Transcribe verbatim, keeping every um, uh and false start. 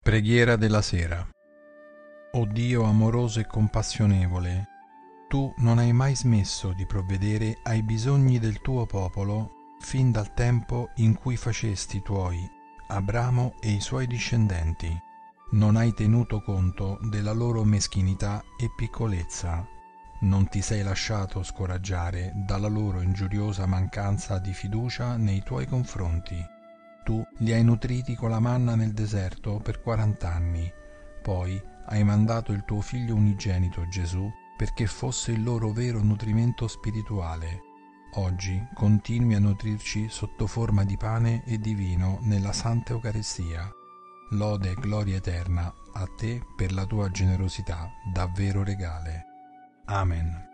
Preghiera della sera. O Dio amoroso e compassionevole, Tu non hai mai smesso di provvedere ai bisogni del Tuo popolo fin dal tempo in cui facesti Tuoi, Abramo e i suoi discendenti. Non hai tenuto conto della loro meschinità e piccolezza. Non ti sei lasciato scoraggiare dalla loro ingiuriosa mancanza di fiducia nei Tuoi confronti. Tu li hai nutriti con la manna nel deserto per quarant'anni, poi hai mandato il tuo figlio unigenito Gesù perché fosse il loro vero nutrimento spirituale. Oggi continui a nutrirci sotto forma di pane e di vino nella Santa Eucaristia. Lode e gloria eterna a te per la tua generosità davvero regale. Amen.